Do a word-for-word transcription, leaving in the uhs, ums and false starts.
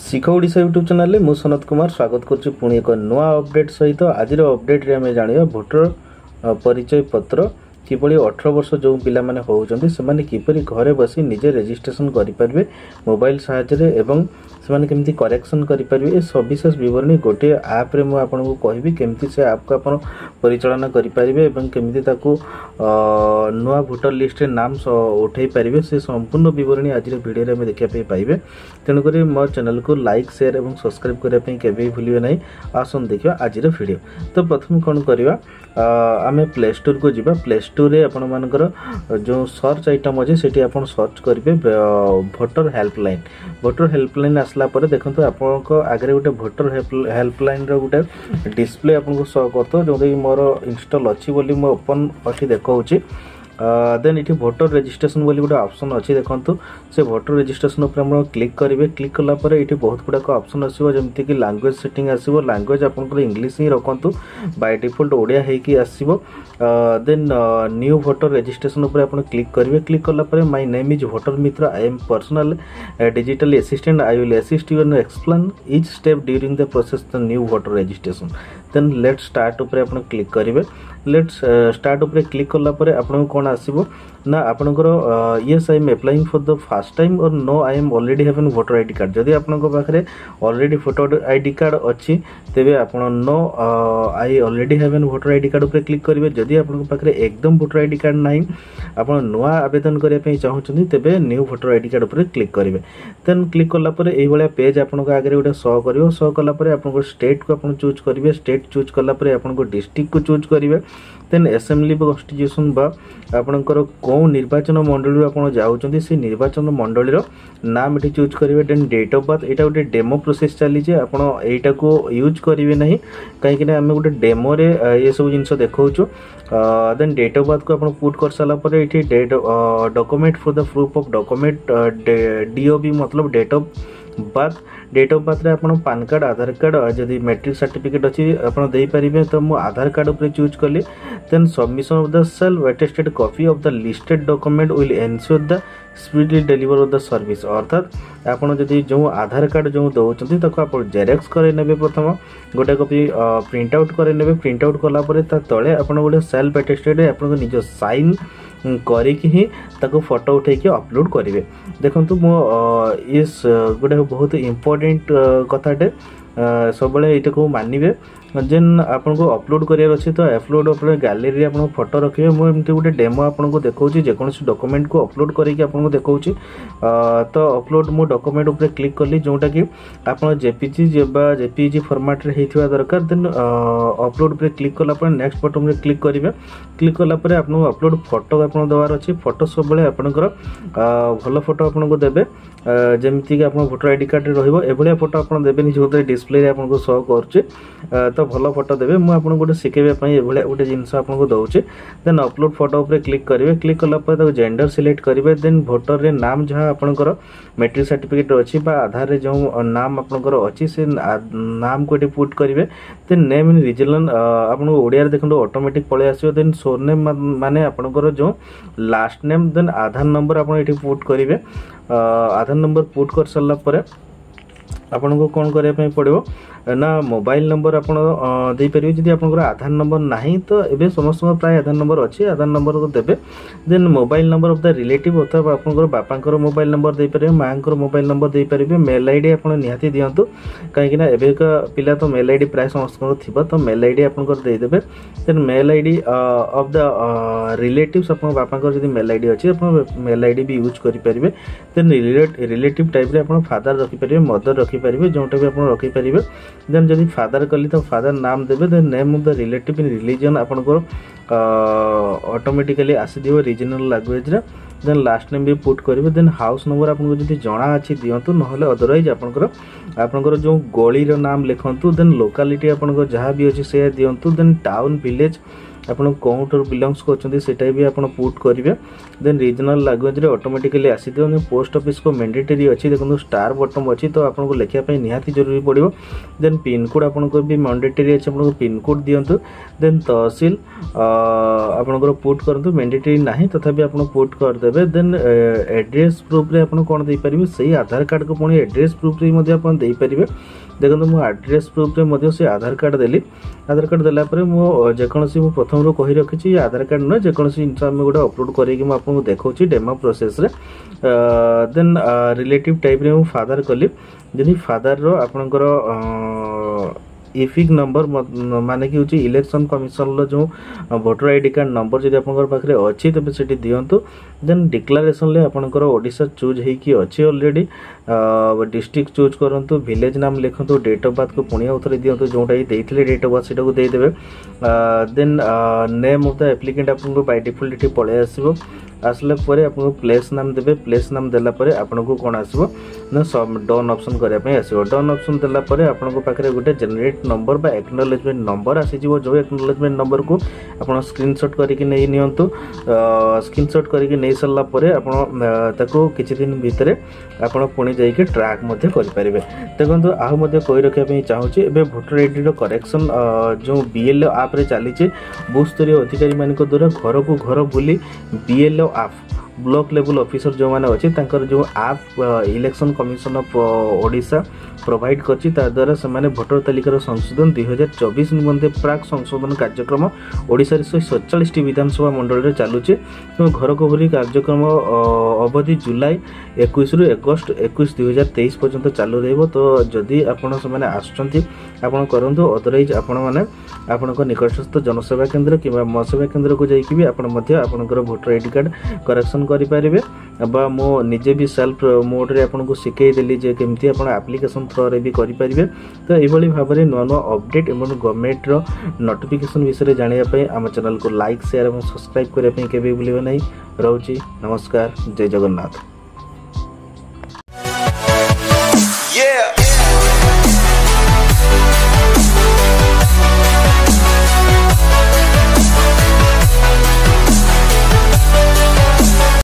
शिख Odisha YouTube channel मु सनत कुमार स्वागत करुच्ची पुणी एक नुआ अपडेट सहित आज अपडेट रे आम जाना भोटर परिचय पत्र किपरि अठारह वर्ष जो पिला माने होउचंती सेमाने किपरि घरे बसी निजे रजिस्ट्रेशन करि परबे मोबाइल सहायता एवं सेमाने केमती करेक्शन करि परबे ए सविशेष विवरणी गोटे ऐप रे मु आपन को कहबी केमती से ऐप को आपन परिचालन करि परबे एवं केमती ताकू नुआ भोटर लिस्ट रे नाम उठाई परबे से संपूर्ण विवरणी आज रे वीडियो रे हम देखिया पे पाइबे तेनु करी मोर चैनल को लाइक शेयर एवं सब्सक्राइब करिया पे केबे भूलिबे नै आसन देखियो आज रे वीडियो। तो प्रथम कोन करिवा आमे प्ले स्टोर को जिबा प्ले स्टोर रे आपण मानकर जो सर्च आइटम अछि सेठी आपण सर्च करिवे भोटर हेल्पलाइन भोटर हेल्पलाइन आसला परे देखंतु आपण को आगरे गोटे भोटर हेल्पलाइन रो गोटे डिस्प्ले आपण को शो करतो जो दे मोर इंस्टॉल अछि बोली म ओपन अछि देखौछि देन इठी भोटर रजिस्ट्रेशन बोली गोटे ऑप्शन अछि देखंतु से भोटर रजिस्ट्रेशन ऊपर हम क्लिक करिवे क्लिक कला परे इठी बहुत गुडा का ऑप्शन आसीबो जेमति कि लैंग्वेज सेटिंग आसीबो लैंग्वेज आपन को इंग्लिश ही रखंतु बाय डिफॉल्ट ओडिया हे कि आसीबो देन न्यू भोटर रजिस्ट्रेशन ऊपर आपन क्लिक करिवे क्लिक कला परे my name is voter Mitra I am personal digital assistant I will assist you and explain each step during the process the new voter registration then let's start ऊपर आपन click करिवे let's start ऊपर click कला परे आपन कोन आसीबो ना आपनकर yes I am applying for the first time और no I am already have an voter ID card जदि आपन को पाखरे ऑलरेडी वोटर आईडी कार्ड अछि तेबे आपन no I already have an voter ID card ऊपर क्लिक करिवे जदि आपन को पाखरे एकदम वोटर आईडी कार्ड नाही आपन नुआ आवेदन करिया पे चाहउछथि तेबे न्यू वोटर आईडी कार्ड ऊपर क्लिक करिवे देन क्लिक करला परे एही वाला पेज आपन को आगे गोटे शो करिवो शो करला परे आपन को स्टेट को आपन चूज करिवे स्टेट चूज करला परे आपन को डिस्ट्रिक्ट को चूज करिवे देन असेंबली कॉन्स्टिट्यूशन बा आपनकर को निर्वाचन मंडली आपन जाउचंती से निर्वाचन मंडली रो नाम एठी चूज करिवे देन डेट ऑफ बर्थ एटा गोटे डेमो प्रोसेस चली जे आपन एटा को यूज करिवे नहीं काहे कि हम गोटे डेमो रे ये सब जिंस देखौछु देन डेट ऑफ बर्थ को आपन पुट कर साला पर एठी date document for the proof of document DOB मतलब date of birth date of birth रे आपन पैन कार्ड आधार कार्ड जदि मैट्रिक सर्टिफिकेट अछि आपन देई परिबे तो मु आधार कार्ड ऊपर चूज करली then submission of the self attested copy of the listed document will ensure the speedly deliver of the service अर्थात आपन जदि जो आधार कार्ड जो दउचंती तको आपन जेरॉक्स करे नेबे प्रथम गोटे कॉपी प्रिंट आउट करे नेबे प्रिंट आउट कला परे ता तळे आपन गोटे सेल्फ अटेस्टेड आपन को निज साइन करिकि ही ताको फोटो उठे के अपलोड करिवे देखंतु मो इस गोटे बहुत इंपोर्टेंट कथाटे सब बेले एटा को मानिबे जेन आपन को अपलोड करियर अछि तो अपलोड अपने गैलरी आपन फोटो रखिबे मो एमती गोटे डेमो आपन को देखौची जे कोनसी डॉक्यूमेंट को अपलोड करे कि आपन को देखौची तो अपलोड मो डॉक्यूमेंट ऊपर क्लिक करली जोटा कि आपन जेपीजी जेबा जेपीजी फॉर्मेट रे हेथिवा दरकार देन अपलोड ऊपर क्लिक करला पर नेक्स्ट बटन रे क्लिक करिवे क्लिक करला पर आपन अपलोड फोटो आपन दवार अछि फोटो सब बेले आपनकर भलो फोटो आपन को देबे जेमती कि आपन वोटर आईडी कार्ड रे रहइबो एभलिया फोटो आपन देबे नि जो डिस्प्ले रे आपन को शो करछि तो भलो फोटो देबे मु आपन गोटे सिखेबे पई एभलिया गोटे जिंस आपन को दउछि देन अपलोड फोटो ऊपर क्लिक करिवे क्लिक करला पर तो जेंडर सिलेक्ट करिवे देन वोटर रे नाम जहा आपनकर मैट्रिक सर्टिफिकेट अछि बा आधार रे जो नाम आपनकर अछि से नाम को एटी पुट करिवे देन नेम इन रीजनल आपन ओडिया रे देखंदो ऑटोमेटिक पळे आसीयो देन सोरनेम माने आपनकर जो last name then Aadhaar number आपन एटी पुट करिवे आधार नंबर पुट कर सल्ला परे आपन को कोन करे पे पड़िबो ना मोबाइल नंबर आपन दे परिबे जदि आपन आधार नंबर नाही तो एबे समस्त प्राय आधार नंबर अछि आधार नंबर को देबे then mobile number of the relative अथवा आपन बापांकर मोबाइल नंबर दे परिबे मांकर मोबाइल नंबर दे परिबे मेल आईडी आपन निहाती दियंतु काहे कि ना एबे का पिला तो मेल आईडी प्राय समस्त को थिबो तो मेल आईडी आपन को दे देबे then mail ID of the relatives आपन बापांकर जदि मेल आईडी अछि आपन मेल आईडी भी यूज करि परिबे देन रिलेटिव टाइप रे आपन फादर रखि परिबे मदर रखि परिबे जोटा भी आपन रखि परिबे देन जदि फादर कली तो फादर नाम देबे then name of the relative in religion आपन को ऑटोमेटिकली आसी दिबो रीजनल लैंग्वेज रे देन लास्ट नेम भी पुट करिवे देन हाउस नंबर आपन को जदि जणा अछि दियंतु नहले अदरवाइज आपन को आपन को जो गली रो नाम लिखंतु देन लोकालिटी आपन को जहां भी अछि से दियंतु देन टाउन विलेज ଆପଣ କୋଉଠୁ बिलोंग्स करछन्ती सेटा भी आपण पुट करिवे देन रीजनल लैंग्वेज रे ऑटोमेटिकली आसी दियो पोस्ट ऑफिस को मैंडेटरी अछि देखो स्टार बटन अछि तो आपन को लेखिया पई निहाती जरूरी पड़िबो देन पिन कोड आपन को भी मैंडेटरी अछि आपन को पिन कोड दियंतु देन तहसील आपन को पुट करंतु मैंडेटरी नाही तथापि आपन पुट कर देबे देन एड्रेस प्रूफ रे आपन कोन देई परिबे सही आधार कार्ड को पुणी एड्रेस प्रूफ रे मध्ये आपन देई परिबे देखो मो एड्रेस प्रूफ रे मध्ये से आधार कार्ड देली आधार कार्ड देला परे मो जेकोनसी मो प्रथम रो कहि रखिछि आधार कार्ड न जेकोनसी इनफॉर्म में गोटे अपलोड करेकी मो आपन को देखौछि डेमो प्रोसेस रे देन रिलेटिव टाइप रे मो फादर कली जदि फादर रो आपनकर इफिक नंबर माने कि होची इलेक्शन कमिशन लो जो वोटर आईडी कार्ड नंबर जदि आपनकर पाखरे अछि तबे सेठी दियंतु देन डिक्लेरेशन ले आपनकर ओडिसा चूज हे कि अछि ऑलरेडी डिस्ट्रिक्ट चूज करंतु विलेज नाम लिखंतु डेट ऑफ बर्थ को पुनिया उतरे दियंतु जोटा ही देइथिले डेट ऑफ बर्थ सेटा को देइ देबे then name of the applicant आपनको बाय डिफॉल्ट एठी पळे आसीबो आसले परे आपनको प्लेस नाम देबे प्लेस नाम देला परे आपनको कोन आसीबो न सब डन ऑप्शन करिया पे आसीबो डन ऑप्शन देला परे आपनको पाखरे गुटे जनरेट नंबर बा एक्नॉलेजमेंट नंबर आसी जीवो जो एक्नॉलेजमेंट नंबर को आपण स्क्रीनशॉट करके नै नियंतु स्क्रीनशॉट करके नै सरला परे आपण ताको किछि दिन भितरे आपण पुणी जाई के ट्रैक मध्ये करि परिबे देखंतु आ मध्ये कोइ रखिया पे चाहूची एबे वोटर आईडी रो करेक्शन जो बीएलओ ऐप रे चालीचे बूथ स्तरीय अधिकारी मान को द्वारा घर को घर बुली BLO app block level officer जो माने अछि तांकर जो app election commission of Odisha provide करछि ता द्वारा से माने वोटर तालिका संशोधन दो हज़ार चौबीस निमंते प्राक संशोधन कार्यक्रम ओडिशा रे एक सौ सैंतालीस टी विधानसभा मंडल रे चालुछि तो घर को भरी कार्यक्रम अवधि जुलाई इक्कीस रु अगस्त इक्कीस दो हज़ार तेईस पर्यंत चालू रहइबो तो जदि आपण से माने आछंती आपण करंतु अदरवाइज आपण माने आपनक निकटस्थ जनसेवा केंद्र किबा मसेवा केंद्र को जाई कि भी आपण मध्ये आपनकर वोटर आईडी कार्ड करेक्शन करि पारिबे बा मो निजे भी सेल्फ मोड रे आपन को सिखै देली जे केमती आपण एप्लीकेशन थ्रू रे भी करि पारिबे तो एभली भाबरे नुवा नुवा अपडेट एवं गवर्नमेंट रो नोटिफिकेशन विषय जानिया पई हम चैनल को लाइक शेयर एवं सब्सक्राइब करिया पई केबे भूलिबे नै रहउची नमस्कार जय जगन्नाथ। Yeah.